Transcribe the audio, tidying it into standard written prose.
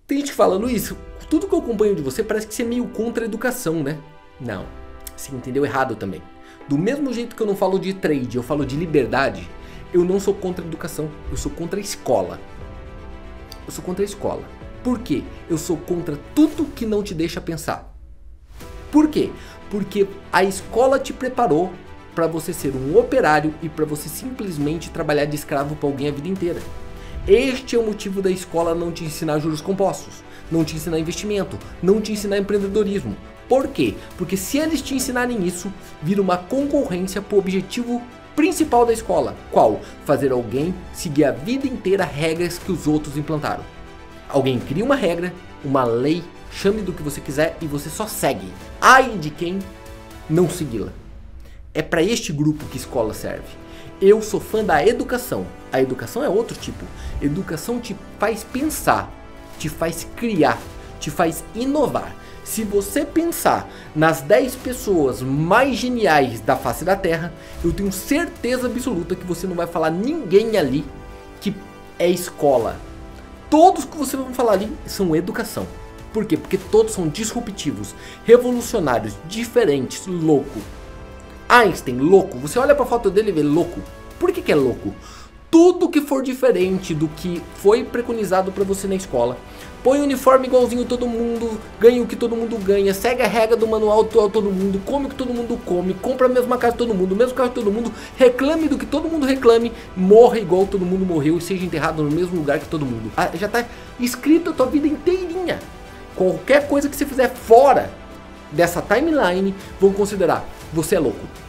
Tem gente que fala, Luiz, tudo que eu acompanho de você parece que você é meio contra a educação, né? Não, você entendeu errado também. Do mesmo jeito que eu não falo de trade, eu falo de liberdade, eu não sou contra a educação, eu sou contra a escola. Eu sou contra a escola. Por quê? Eu sou contra tudo que não te deixa pensar. Por quê? Porque a escola te preparou para você ser um operário e para você simplesmente trabalhar de escravo para alguém a vida inteira. Este é o motivo da escola não te ensinar juros compostos, não te ensinar investimento, não te ensinar empreendedorismo. Por quê? Porque se eles te ensinarem isso, vira uma concorrência para o objetivo principal da escola. Qual? Fazer alguém seguir a vida inteira regras que os outros implantaram. Alguém cria uma regra, uma lei, chame do que você quiser e você só segue. Ai de quem não segui-la. É para este grupo que escola serve. Eu sou fã da educação. A educação é outro tipo. Educação te faz pensar, te faz criar, te faz inovar. Se você pensar nas 10 pessoas mais geniais da face da Terra, eu tenho certeza absoluta que você não vai falar ninguém ali que é escola. Todos que você vai falar ali são educação. Por quê? Porque todos são disruptivos, revolucionários, diferentes, louco. Einstein, louco. Você olha pra foto dele e vê louco. Por que é louco? Tudo que for diferente do que foi preconizado pra você na escola. Põe o uniforme igualzinho todo mundo, ganha o que todo mundo ganha, segue a regra do manual todo mundo, come o que todo mundo come, compra a mesma casa de todo mundo, o mesmo carro de todo mundo, reclame do que todo mundo reclame, morra igual todo mundo morreu e seja enterrado no mesmo lugar que todo mundo. Já tá escrito a tua vida inteirinha. Qualquer coisa que você fizer fora dessa timeline, vão considerar, você é louco.